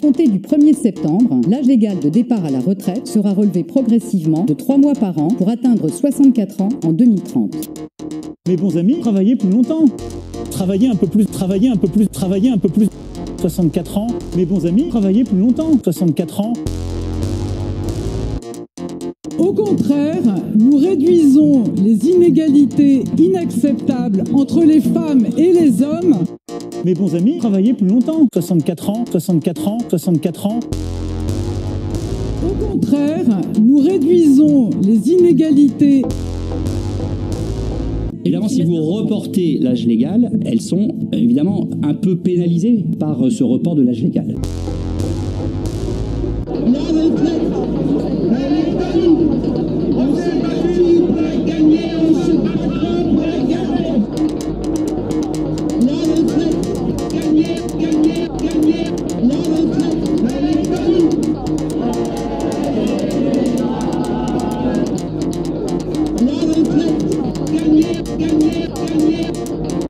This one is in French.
compter du 1er septembre, l'âge légal de départ à la retraite sera relevé progressivement de 3 mois par an pour atteindre 64 ans en 2030. Mes bons amis, travaillez plus longtemps. Travaillez un peu plus, travaillez un peu plus, travaillez un peu plus. 64 ans. Mes bons amis, travaillez plus longtemps. 64 ans. Au contraire, nous réduisons les inégalités inacceptables entre les femmes et les hommes. Mes bons amis, travaillez plus longtemps. 64 ans, 64 ans, 64 ans. Au contraire, nous réduisons les inégalités. Évidemment, si vous reportez l'âge légal, elles sont évidemment un peu pénalisées par ce report de l'âge légal. La retraite